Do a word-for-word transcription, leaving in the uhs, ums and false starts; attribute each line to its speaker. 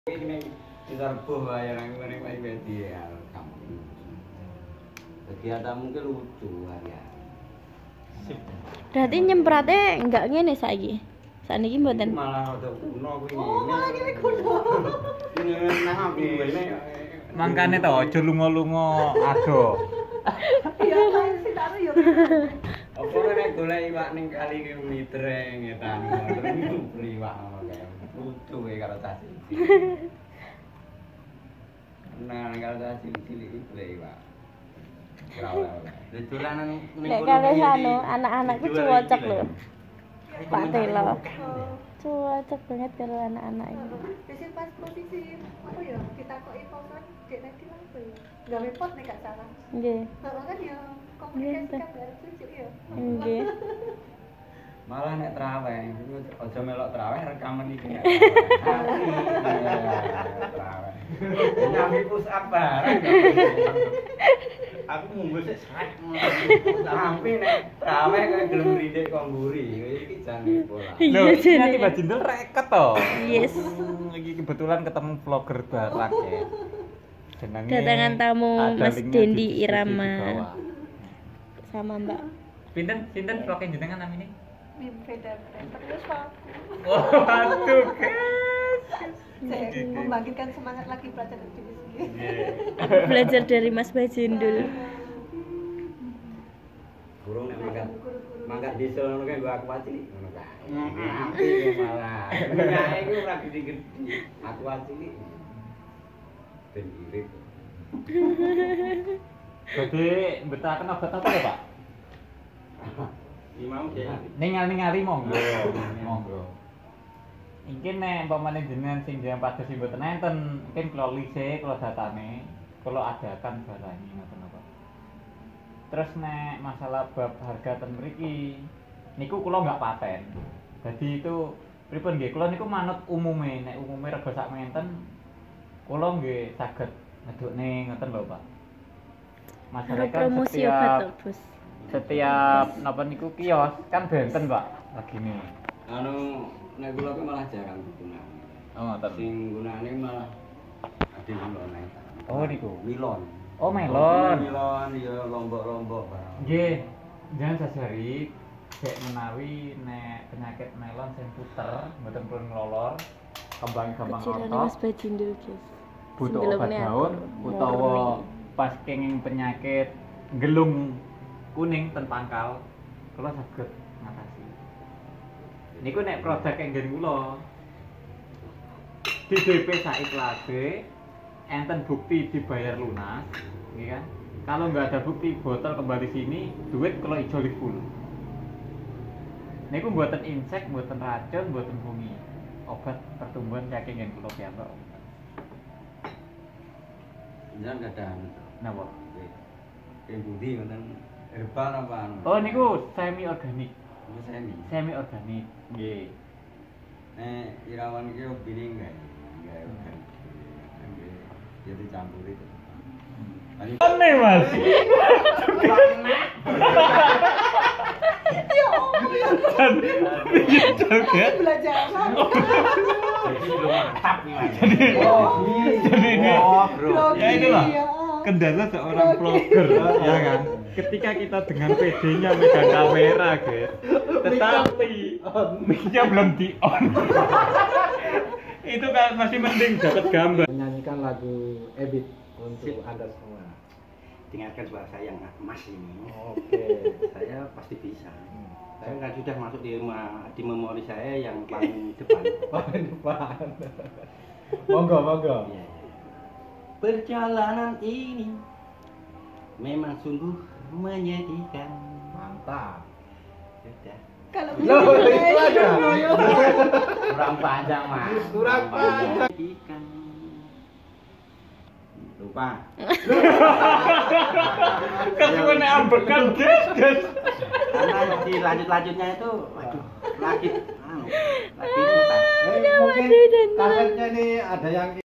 Speaker 1: Ini diserbu ya nang ngene wae media kamu. Kegiatanmu ki lucu ya.
Speaker 2: Berarti nyempratnya enggak ngene saiki. Sakniki mboten.
Speaker 1: Malah rada kuno kuwi ngene.
Speaker 3: Oh, malah ngene kuno.
Speaker 1: Ini nang aku ngene.
Speaker 4: Mangkane to aja lunga-lunga ado.
Speaker 3: Iya, sing tak yo.
Speaker 1: Apa nek golek iwak ning kali ki mitre ngetan ngono beli iwak ngono kae. Lucu e karo tas iki. Nah, kalau tas cilik-cilik iki beli iwak. Ora oleh. Lha dolanan ning
Speaker 2: Nek kalih anu anak-anakku cocok lho. Pak Telo. Cocok banget karo anak-anak ini.
Speaker 3: Biasanya pas posisi apa ya kita kok iposan dek nanti langsung gawe pot nek gak salah.
Speaker 2: Nggih.
Speaker 3: Heeh kan ya komunikasi kan harus lucu ya.
Speaker 2: Nggih.
Speaker 1: Malah nek traweh, aja melok traweh rekaman iki nek traweh. Nyami push up bareng. Aku munggo sik srek. Tapi nek traweh kaya gelem rindik kok mburi, iki jane pola.
Speaker 4: Lho,
Speaker 2: Iya
Speaker 4: iki
Speaker 2: jane.
Speaker 4: Mbak Jindel reket to.
Speaker 2: Yes.
Speaker 4: Hmm, Iki kebetulan ketemu vlogger barak ya. Jenenge
Speaker 2: Kedatangan tamu
Speaker 4: ada
Speaker 2: Mas
Speaker 4: linknya
Speaker 2: Dendi
Speaker 4: di deskripsi
Speaker 2: Irama.
Speaker 4: di bawah.
Speaker 2: Sama Mbak.
Speaker 4: Pinten pinten vlognya jenengan namine?
Speaker 3: Mim beda terus aku.
Speaker 4: Oh, waduh, guys.
Speaker 3: Saya membangkitkan semangat lagi belajar di sini.
Speaker 2: Aku belajar dari Mas Bajendul.
Speaker 1: Burung nek mangkat mangkat desa ngono kae gua aku pati ngono kae. Apik malah. Nyae iku ora gede-gede. Aku pati ben irit.
Speaker 4: Jadi betaken obat apa ya, Pak?
Speaker 1: Iki mau sih.
Speaker 4: Ningali-ningali monggo. Monggo. Iki nek umpamane jenengan sing jeneng pados sing mboten enten, mungkin kula lise, kula datane, kula adakan barangi ngoten apa. Terus nek masalah bab harga ten mriki niku kula nggak paten. Jadi itu pripun nggih, kula niku manut umume, nek umume rega sak menten kula nggih saged ngedukne ngoten lho, Pak.
Speaker 2: Harus
Speaker 4: Masalah kan
Speaker 2: promosi obat
Speaker 4: setiap
Speaker 2: to, Bos.
Speaker 4: setiap napa niku kios kan benten, Pak. Lagine.
Speaker 1: Anu nek kula ki malah jarang gunaan.
Speaker 4: Oh, ngoten.
Speaker 1: Sing gunane malah ade kula nek.
Speaker 4: Oh, niku.
Speaker 1: Milon.
Speaker 4: Oh, melon.
Speaker 1: Milon ya lombok-lombok barang.
Speaker 4: Nggih, jangan sasari cek menawi nek penyakit melon sing puter, mboten pun nglolor, kembang gampang
Speaker 2: Kecilan
Speaker 4: otot,
Speaker 2: Mas Bajendul, guys.
Speaker 4: butuh
Speaker 2: Sebelum
Speaker 4: obat
Speaker 2: ini
Speaker 4: daun
Speaker 2: aku
Speaker 4: utawa
Speaker 2: murni.
Speaker 4: pas kenging penyakit gelung kuning ten pangkal, kula saged ngatasi. Niku nek produk enggen kula di D P saiklase enten bukti dibayar lunas, nggih kan? Kalau nggak ada bukti botol kembali sini, duit kalau ijo full. Niku mboten insek, mboten racun, mboten fungi. Obat pertumbuhan saking yen kula piyambak.
Speaker 1: Jangan kadang.
Speaker 4: Napa?
Speaker 1: Kayak budi ngoten herbal apa anu.
Speaker 4: Oh niku semi organik.
Speaker 1: Itu semi.
Speaker 4: Semi organik. Nggih.
Speaker 1: Nek Irawan iki opine enggak. Enggak organik. Nggih. Ya dicampuri itu.
Speaker 4: Aneh, Mas.
Speaker 3: Ya Allah ya. Belajar apa?
Speaker 1: Jadi belum mantap nih, Mas.
Speaker 4: Oh, jadi ini.
Speaker 1: Oh, bro.
Speaker 4: Ya ini loh.
Speaker 3: Iya.
Speaker 4: Kendala seorang vlogger, ya kan? Ketika kita dengan P D-nya megang kamera, guys. Tetapi mic-nya belum di on. Itu kan masih mending dapat gambar.
Speaker 5: Menyanyikan lagu Ebit untuk Anda semua.
Speaker 1: Dengarkan suara saya yang emas ini.
Speaker 5: Oke.
Speaker 1: Saya pasti bisa.
Speaker 5: Hmm.
Speaker 1: Saya kan sudah masuk di ma- di memori saya yang paling depan.
Speaker 5: Paling depan. Monggo, monggo.
Speaker 1: Iya. Perjalanan ini memang sungguh menyedihkan.
Speaker 5: Mantap.
Speaker 1: Sudah.
Speaker 3: Kalau
Speaker 5: Loh, itu aja.
Speaker 1: Kurang panjang, Mas.
Speaker 5: Kurang panjang.
Speaker 1: Menyedihkan. Lupa.
Speaker 4: Kesuwen ambekan, guys, guys.
Speaker 1: Karena di lanjut-lanjutnya itu waduh, lagi anu, lagi putar.
Speaker 5: Eh, mungkin kasetnya ini ada yang